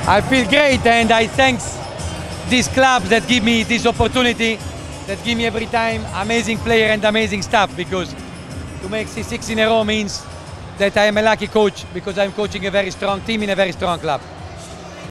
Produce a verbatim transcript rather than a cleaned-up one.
I feel great, and I thank these clubs that give me this opportunity, that give me every time amazing player and amazing staff, because to make six in a row means that I am a lucky coach, because I'm coaching a very strong team in a very strong club.